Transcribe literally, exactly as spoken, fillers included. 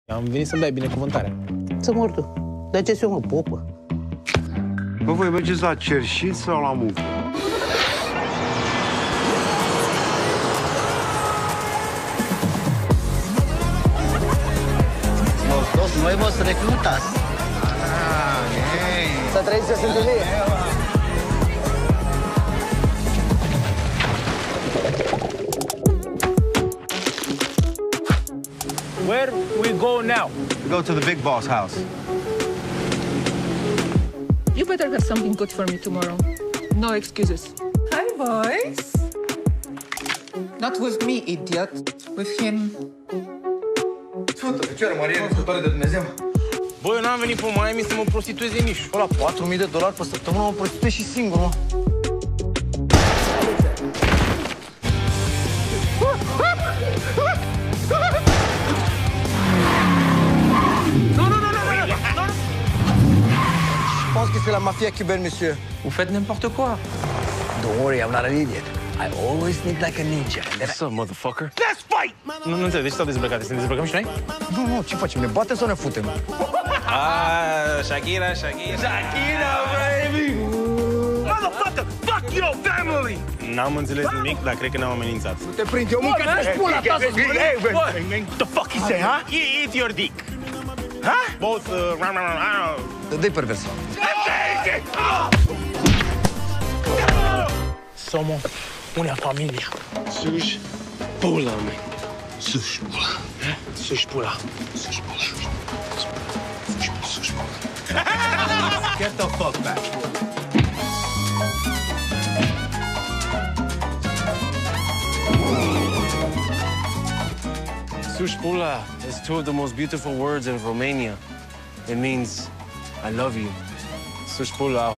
Am venit să-mi dai binecuvântarea. Să mor tu. Dar ce eu mă popă? Bă, voi mergeți la cerșit sau la muncă? Los nuevos reclutas. Să trăiți să se întâlnie. Where we go now? We go to the big boss house. You better have something good for me tomorrow. No excuses. Hi, boys. Not with me, idiot. With him. Sfântă Fecioară Maria, născătoare de Dumnezeu. Bă, eu n-am venit pe Miami să mă prostitueze nici. Ăla, patru mii de dolari pe săptămână mă prostituez și singur, mă. Je pense que c'est la mafia cubaine, monsieur. Vous faites n'importe quoi. Don't worry, I'm not an idiot. I always think like a ninja. What's up, motherfucker? Let's fight! Nu, nu înțeleg, de ce stau dezbrăcate? Să ne dezbrăcăm și noi? Nu, nu, ce facem? Ne batem sau ne futem? Ah, Shakira, Shakira. Shakira, baby! Motherfucker, fuck your family! N-am înțeles nimic, dar cred că ne-am amenințat. Te prind eu, mâncă să spula ta să spune! What the fuck he say, huh? Eat your dick. Huh? Both, uh... Dă-i pervers. Somos una familia. Sus pula, man. Sus pula. Sus pula. Sus pula. Sus pula. Get the fuck back. Sush pula is two of the most beautiful words in Romania. It means, I love you. Sush pula.